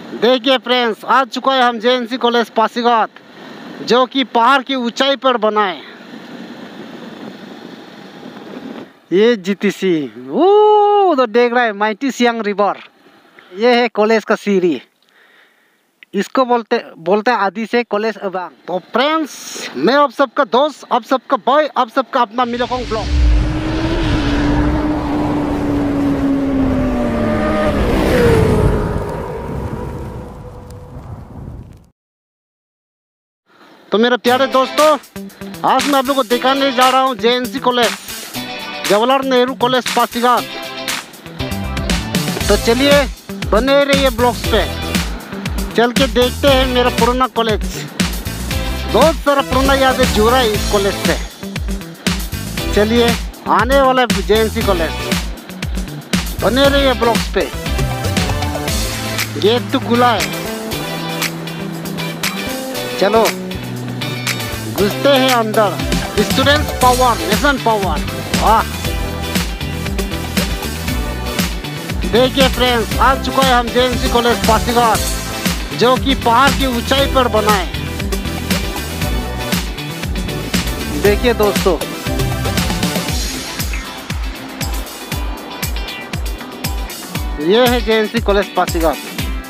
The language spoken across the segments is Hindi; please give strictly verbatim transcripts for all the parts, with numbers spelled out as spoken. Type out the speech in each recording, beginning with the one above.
देखिए फ्रेंड्स, आ चुका है हम J N C college Pasighat, जो कि पहाड़ की ऊंचाई पर बना है। ये जी टी सी उधर देख रहा है, माइटी सियांग रिवर। ये है कॉलेज का सीढ़ी, इसको बोलते बोलते हैं आदि से कॉलेज अबांग। तो फ्रेंड्स, मैं आप सबका दोस्त, आप सबका भाई, आप सबका अपना मिलोकोंग ब्लॉग। तो मेरे प्यारे दोस्तों, आज मैं आप लोगों को दिखाने जा रहा हूँ J N C college, Jawaharlal Nehru college Pasighat. तो चलिए बने रहिए ब्लॉग्स पे, चल के देखते हैं मेरा पुराना कॉलेज। बहुत सारा पुराना यादें जुड़ा है इस कॉलेज से। चलिए आने वाला है जे एन सी कॉलेज, बने रहिए ब्लॉग्स पे। गेट तो खुला है, चलो घुसते हैं अंदर। Students power, nation power. वाह, देखिए फ्रेंड्स, आ चुका है हम J N C college Pasighat, जो कि पहाड़ की ऊंचाई पर बना है। देखिए दोस्तों, ये है J N C college Pasighat.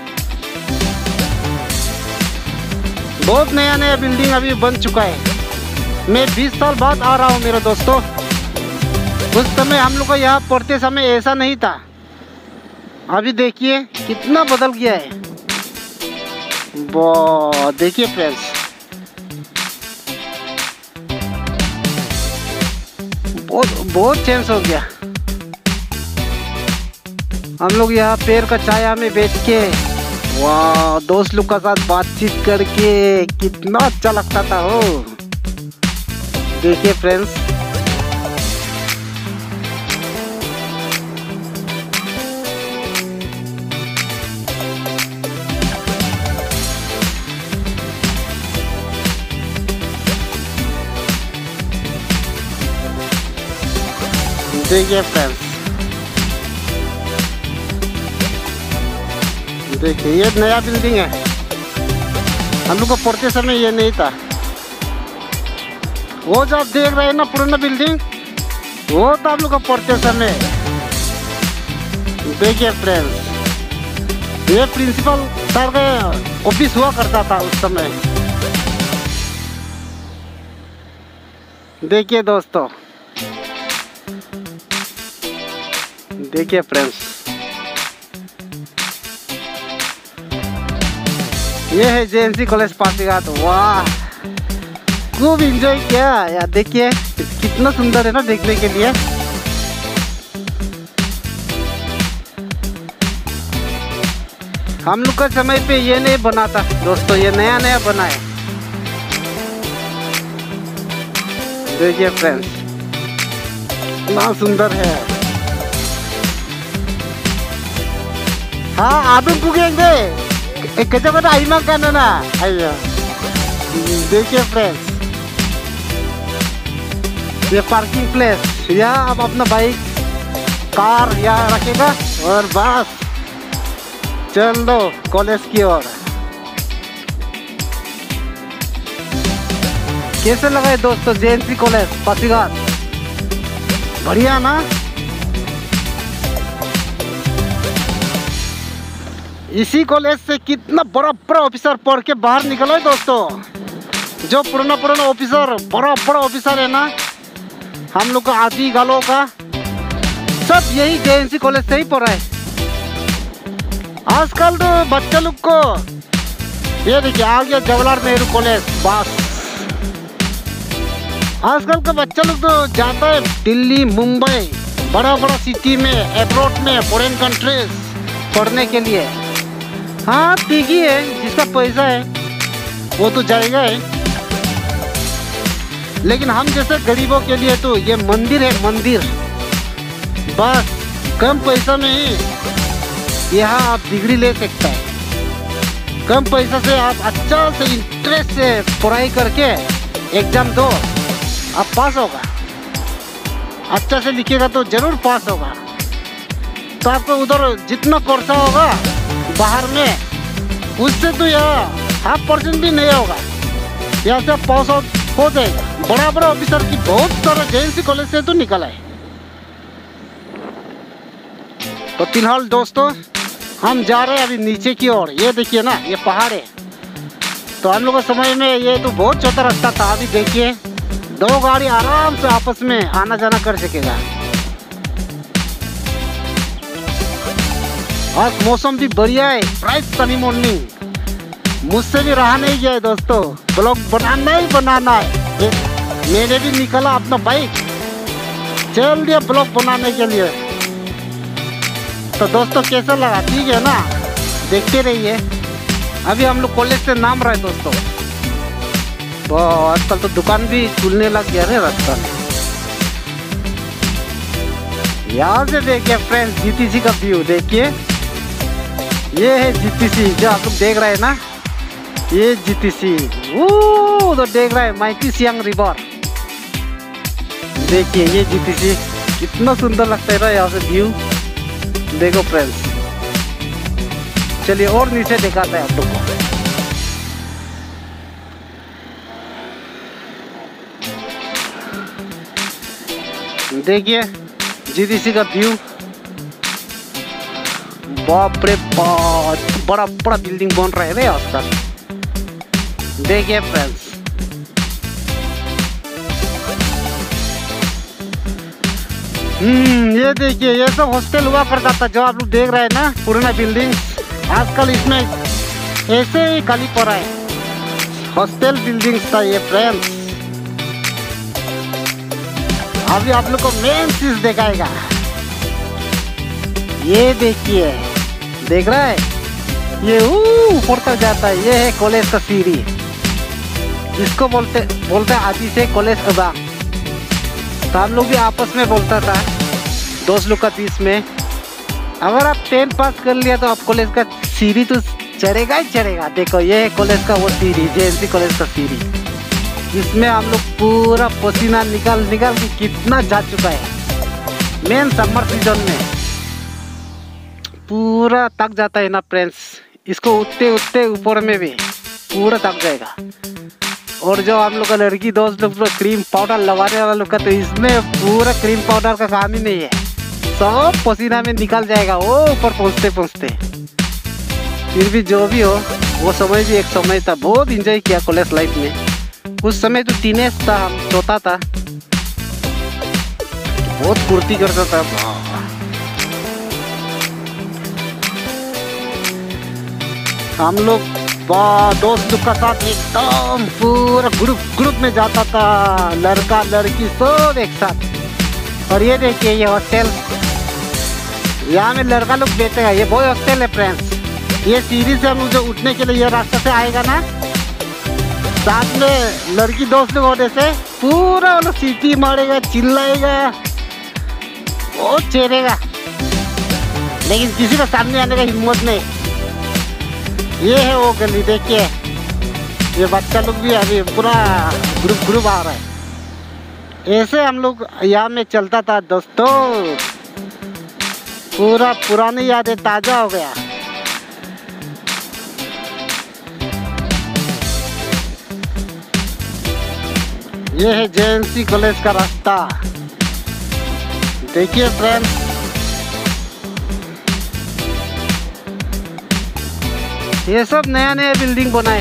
बहुत नया नया बिल्डिंग अभी बन चुका है। मैं बीस साल बाद आ रहा हूँ मेरे दोस्तों। उस समय हम लोग को यहाँ पढ़ते समय ऐसा नहीं था। अभी देखिए कितना बदल गया है। वाह, देखिए फ्रेंड्स, बहुत बहुत चेंज हो गया। हम लोग यहाँ पेड़ का छाया में बैठ के, वाह, दोस्त लोग का साथ बातचीत करके कितना अच्छा लगता था। हो देखिए फ्रेंड्स, देखिए फ्रेंड्स, देखिए ये नया बिल्डिंग है। हम लोग को पढ़ते समय ये नहीं था। वो जो आप देख रहे हैं ना पुराना बिल्डिंग, वो तो आप लोग को पढ़ते समय। देखिए फ्रेंड्स, ये प्रिंसिपल सर का ऑफिस हुआ करता था उस समय। देखिए दोस्तों, देखिए फ्रेंड्स, ये है J N C college Pasighat. वाह, खूब एंजॉय किया यार। देखिए कितना सुंदर है ना देखने के लिए। हम लोग का समय पे ये नहीं बना था दोस्तों, ये नया नया बना है। देखिए फ्रेंड्स, कितना सुंदर है। हाँ, आदमी पुगेंगे एक जगह तो आईमा का ना आइया। देखिए फ्रेंड्स, ये पार्किंग प्लेस, यहाँ आप अपना बाइक कार यहाँ रखेगा और बस चल दो कॉलेज की ओर। कैसे लगा है दोस्तों J N C college Pasighat? बढ़िया ना? इसी कॉलेज से कितना बड़ा बड़ा ऑफिसर पढ़ के बाहर निकला है दोस्तों। जो पुराना पुराना ऑफिसर, बड़ा बड़ा ऑफिसर है ना, हम लोग का आदि गालों का, सब यही जे एन सी कॉलेज से ही पढ़ा है। आजकल तो बच्चा लोग को, ये देखिए आ गया जवाहरलाल नेहरू कॉलेज। बस आजकल का बच्चा लोग तो जाता है दिल्ली, मुंबई, बड़ा बड़ा सिटी में, एब्रॉड में, फॉरेन कंट्रीज पढ़ने के लिए। हाँ ठीक ही है, जिसका पैसा है वो तो जाएगा है, लेकिन हम जैसे गरीबों के लिए तो ये मंदिर है, मंदिर। बस कम पैसा में ही यहाँ आप डिग्री ले सकते हैं। कम पैसा से आप अच्छा से इंटरेस्ट से पढ़ाई करके एग्जाम दो, आप पास होगा। अच्छा से लिखेगा तो जरूर पास होगा। तो आपको उधर जितना खर्चा होगा बाहर में उससे तो यहाँ हाफ परसेंट भी नहीं होगा, यहाँ से पास आउट हो जाएगा। बड़ा बड़ा ऑफिसर की बहुत सारा जेएनसी कॉलेज से तो निकला है। तो फिलहाल दोस्तों हम जा रहे हैं अभी नीचे की ओर। ये देखिए ना, ये पहाड़ है। तो हम लोग के समय में ये तो बहुत छोटा रास्ता था। अभी देखिए दो गाड़ी आराम से आपस में आना जाना कर सकेगा। आज मौसम भी बढ़िया है, ब्राइट सनी मॉर्निंग। मुझसे भी रहा नहीं गया है दोस्तों, ब्लॉग बनाना ही बनाना है। मैंने भी निकाला अपना बाइक, चल दिया ब्लॉग बनाने के लिए। तो दोस्तों कैसा लगा, ठीक है ना, देखते रहिए। अभी हम लोग कॉलेज से नाम रहे दोस्तों। तो आजकल तो दुकान भी खुलने लग गया है रास्ता में। यहाँ से देखिए फ्रेंड्स जीटीसी का व्यू देखिए। ये है जीटीसी जो आप लोग देख रहे हैं ना, ये जीटीसी। वो तो देख रहा है माइटी सियांग रिवर। देखिए ये जीटीसी कितना सुंदर लगता है ना यहाँ से व्यू। देखो फ्रेंड्स, चलिए और नीचे दिखाता है आप लोग को। देखिए जीटीसी का व्यू। बाप रे बाप, बड़ा बड़ा बिल्डिंग बन रहा है आजकल। देखिए फ्रेंड्स, हम्म ये देखिए ये सब हॉस्टल हुआ करता था जो आप लोग देख रहे हैं ना, पुराना बिल्डिंग। आजकल इसमें ऐसे ही खाली पड़ा है, हॉस्टल बिल्डिंग्स था ये फ्रेंड्स। अभी आप लोग को मेन चीज दिखाएगा। ये देखिए, देख रहा है, ये ऊपर तक जाता है। ये है कॉलेज का सीढ़ी। इसको बोलते बोलते आदि से कॉलेज अदा। तो हम लोग भी आपस में बोलता था दोस्त लोग का बीच में, अगर आप टेंथ पास कर लिया तो आप कॉलेज का सीढ़ी तो चढ़ेगा ही चढ़ेगा। देखो ये है कॉलेज का वो सीढ़ी, जेएनसी कॉलेज का सीढ़ी। इसमें हम लोग पूरा पसीना निकाल निकाल के कितना जा चुका है। मेन समर सीजन में पूरा थक जाता है ना फ्रेंड्स। इसको उठते उठते ऊपर में भी पूरा थक जाएगा। और जो हम लोग का लड़की दोस्त लोग क्रीम पाउडर लगाने वाला लोग का, तो इसमें पूरा क्रीम पाउडर का काम ही नहीं है, सब पसीना में निकल जाएगा वो ऊपर पहुँचते पहुँचते। फिर भी जो भी हो, वो समय भी एक समय था। बहुत इंजॉय किया कॉलेज लाइफ में। उस समय तो टीनेज था, हम छोटा था, बहुत फुर्ती करता था। हम लोग दोस्त लोग का साथ एकदम पूरा ग्रुप ग्रुप में जाता था, लड़का लड़की सब एक साथ। और ये देखिए ये हॉस्टल, यहाँ में लड़का लोग बैठे हैं। ये बॉय हॉस्टल है फ्रेंड्स। ये सीढ़ी से हम लोग जो उठने के लिए ये रास्ता से आएगा ना, साथ में लड़की दोस्त लोग होने से पूरा वो लोग सीटी मारेगा, चिल्लाएगा, बहुत चेरेगा, लेकिन किसी का सामने आने का हिम्मत नहीं। ये है वो गली, देखिए ये बच्चा लोग भी अभी पूरा ग्रुप ग्रुप आ रहा है। ऐसे हम लोग यहाँ में चलता था दोस्तों। पूरा पुरानी यादें ताजा हो गया। ये है जेएनसी कॉलेज का रास्ता। देखिए फ्रेंड्स, ये सब नया नया बिल्डिंग बनाए।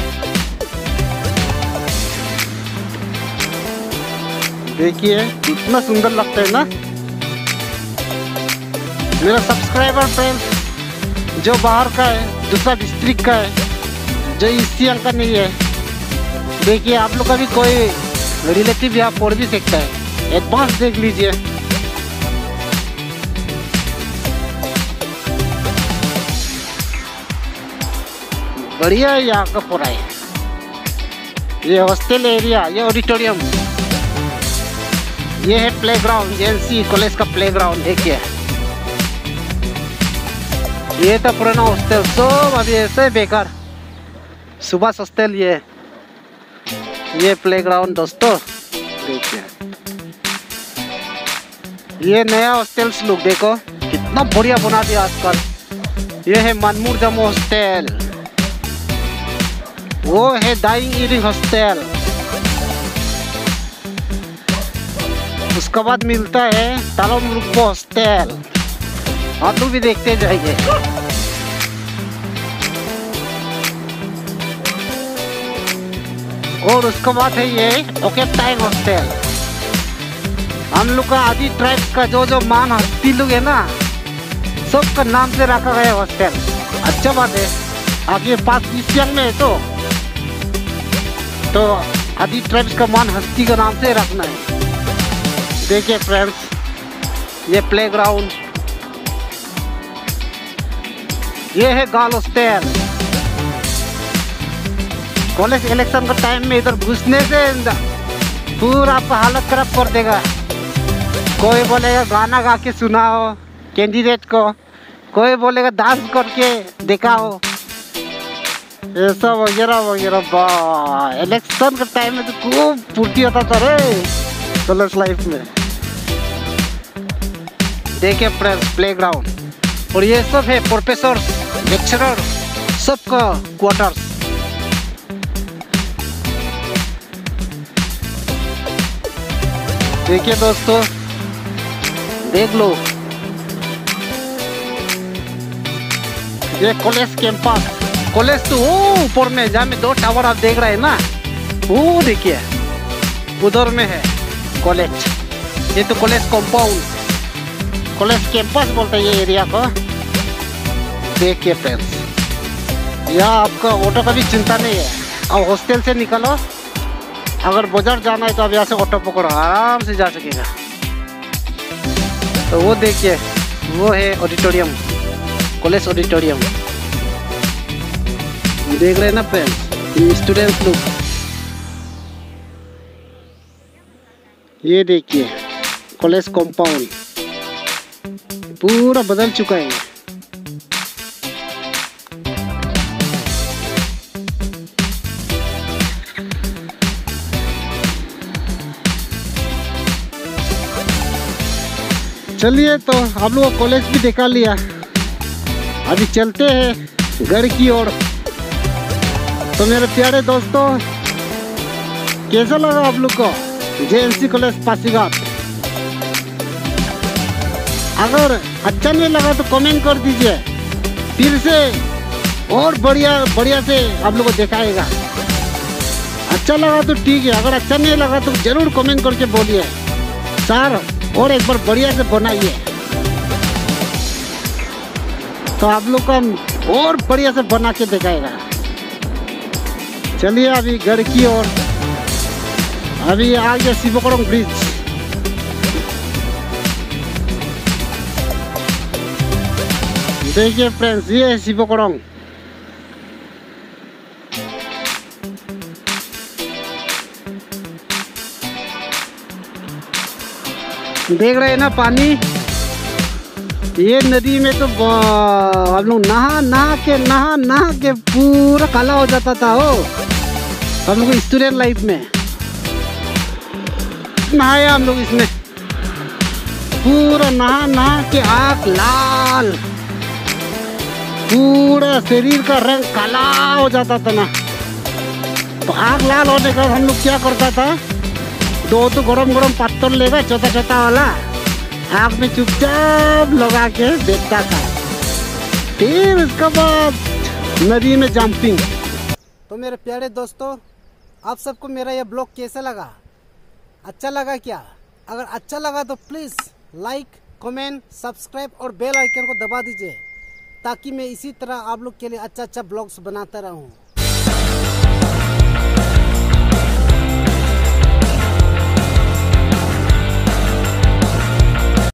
देखिए कितना सुंदर लगता है ना। मेरा सब्सक्राइबर फ्रेंड्स जो बाहर का है, दूसरा डिस्ट्रिक्ट का है, जो इसी अंक का नहीं है, देखिए आप लोग का भी कोई रिलेटिव यहाँ पढ़ भी सकता है। एडवांस देख लीजिए। बढ़िया है यहाँ का पढ़ाई। ये हॉस्टल एरिया, ये ऑडिटोरियम, ये है प्लेग्राउंड, जेएनसी कॉलेज का प्लेग्राउंड। देखिए ये तो पुराना हॉस्टल, सब अभी ऐसे बेकार। सुबह हॉस्टल, ये ये प्लेग्राउंड दोस्तों। देखिए ये नया हॉस्टल्स लोग देखो कितना बढ़िया बना दिया आजकल। ये है मनमूर जमो हॉस्टल। वो है डाइंग ईरिंग हॉस्टल। उसके बाद मिलता है तालोम रुको हॉस्टल। आप लोग भी देखते जाइए। और उसके बाद है ये ओकेटाइम हॉस्टल। हम लोग का आदि ट्राइब का जो जो मान हस्ती लोग है ना, सबका नाम से रखा गया हॉस्टल। अच्छा बात है, आगे पास ईस्ट में है तो तो आदि ट्राइब्स का मान हस्ती का नाम से रखना है। देखिए फ्रेंड्स, ये प्लेग्राउंड, ये है गर्ल हॉस्टल। कॉलेज इलेक्शन का टाइम में इधर घुसने से पूरा आपका हालत खराब कर देगा। कोई बोलेगा गाना गा के सुनाओ कैंडिडेट को, कोई बोलेगा डांस करके दिखाओ, ऐसा वगैरह वगैरह। बा इलेक्शन का टाइम में तो खूब फुर्ती होता था रे कॉलेज लाइफ में। देखिए फ्रेंड्स प्लेग्राउंड, और ये सब है प्रोफेसर लेक्चरर सबका क्वार्टर्स। देखिए दोस्तों, देख लो ये कॉलेज कैंपस। कॉलेज तो वो ऊपर में जहाँ में दो टावर आप देख रहे हैं ना, वो देखिए उधर में है कॉलेज। ये तो कॉलेज कंपाउंड, कॉलेज कैंपस बोलते हैं ये एरिया को। देखिए फ्रेंड्स, यहाँ आपका ऑटो का भी चिंता नहीं है। अब हॉस्टल से निकलो, अगर बाजार जाना है तो अब यहाँ से ऑटो पकड़ो, आराम से जा सकेगा। तो वो देखिए, वो है ऑडिटोरियम, कॉलेज ऑडिटोरियम। देख रहे हैं ना फ्रेंड्स, स्टूडेंट्स लोग। ये देखिए कॉलेज कंपाउंड पूरा बदल चुका है। चलिए, तो हम लोग कॉलेज भी दिखा लिया, अभी चलते हैं घर की ओर। तो मेरे प्यारे दोस्तों, कैसा लगा आप लोग को J N C college Pasighat? अगर अच्छा नहीं लगा तो कमेंट कर दीजिए, फिर से और बढ़िया बढ़िया से आप लोग को दिखाएगा। अच्छा लगा तो ठीक है, अगर अच्छा नहीं लगा तो जरूर कमेंट करके बोलिए सर और एक बार बढ़िया से बनाइए, तो आप लोग का और बढ़िया से बना के दिखाएगा। चलिए अभी घर की ओर, अभी आ गया शिवकोड़म ब्रिज। देखिए फ्रेंड्स, ये है शिवकोड़म। देख रहे हैं ना पानी, ये नदी में तो हम लोग नहा नहा के नहा नहा के पूरा काला हो जाता था। हो हम लोग स्टूडेंट लाइफ में नहाया हम लोग इसमें, पूरा नहा नहा के आँख लाल, पूरा शरीर का रंग काला हो जाता था ना। तो आँख लाल होने का हम लोग क्या करता था, दो तो गरम गरम पत्थर लेगा छोटा छोटा वाला, आँख में चुपचाप लगा के देखता था, फिर उसके बाद नदी में जंपिंग। तो मेरे प्यारे दोस्तों, आप सबको मेरा यह ब्लॉग कैसा लगा? अच्छा लगा क्या? अगर अच्छा लगा तो प्लीज़ लाइक, कमेंट, सब्सक्राइब और बेल आइकन को दबा दीजिए, ताकि मैं इसी तरह आप लोग के लिए अच्छा अच्छा ब्लॉग्स बनाता रहूं।